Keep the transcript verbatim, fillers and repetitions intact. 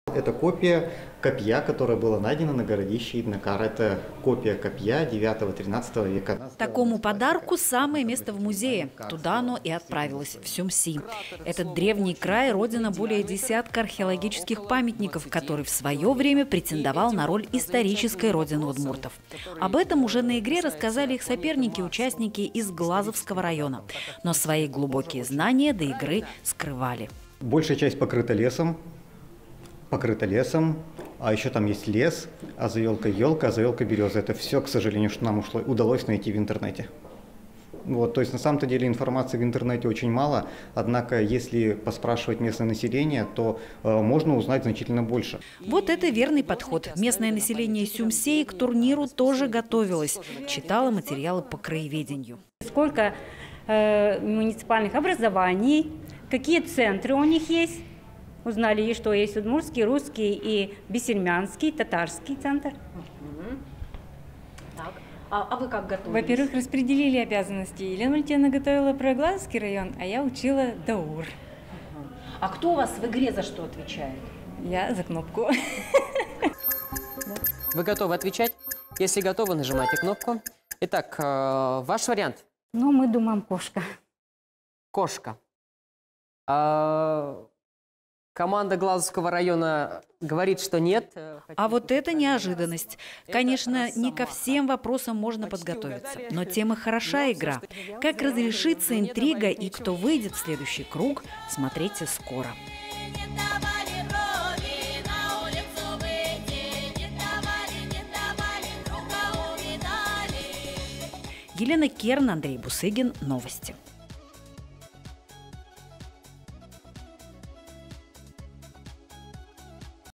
Это копия копья, которое было найдено на городище Иднакар. Это копия копья девятого-тринадцатого века. Такому подарку самое место в музее. Туда оно и отправилось, в Сюмси. Этот древний край – родина более десятка археологических памятников, который в свое время претендовал на роль исторической родины удмуртов. Об этом уже на игре рассказали их соперники, участники из Глазовского района. Но свои глубокие знания до игры скрывали. Большая часть покрыта лесом. покрыто лесом, а еще там есть лес, а за елкой елка, а за елкой береза. Это все, к сожалению, что нам ушло, удалось найти в интернете. Вот, то есть на самом-то деле информации в интернете очень мало, однако если поспрашивать местное население, то э, можно узнать значительно больше. Вот это верный подход. Местное население Сюмсей к турниру тоже готовилось, читало материалы по краеведению. Сколько э, муниципальных образований, какие центры у них есть. Узнали, что есть удмуртский, русский и бессельмянский, татарский центр. Так. А, а вы как готовились? Во-первых, распределили обязанности. Елена Валентиновна готовила про Глазовский район, а я учила Даур. А кто у вас в игре за что отвечает? Я за кнопку. Вы готовы отвечать? Если готовы, нажимайте кнопку. Итак, э, ваш вариант? Ну, мы думаем, кошка. Кошка. А... Команда Глазовского района говорит, что нет. А вот это неожиданность. Конечно, не ко всем вопросам можно подготовиться, но тем и хороша игра. Как разрешится интрига и кто выйдет в следующий круг, смотрите скоро. Елена Керн, Андрей Бусыгин. Новости.